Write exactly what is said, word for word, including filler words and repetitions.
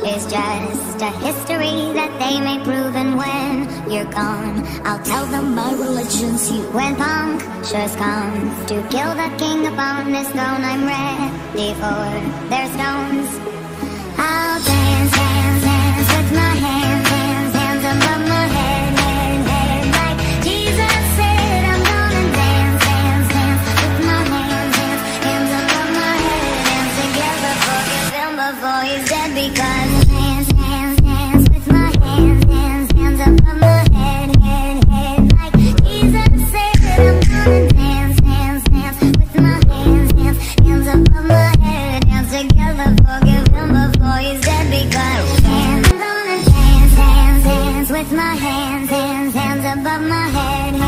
is just a history that they may prove. And when you're gone, I'll tell them my religion's you. When punctures comes to kill the king upon his throne, I'm ready for their stones. I'll dance, dance, dance with my hands, hands, hands above my head, head, head. Like Jesus said, I'm gonna dance, dance, dance with my hands, hands, hands above my head. Dance together, forgive him before he's dead. Because dance, dance, dance with my hands, hands, hands above my head, head, head. Like Jesus said, I'm gonna dance, dance, dance with my hands, hands, hands above my head. Dance together, forgive him before he's dead. Because I'm gonna dance, dance, dance with my hands, hands, hands above my head.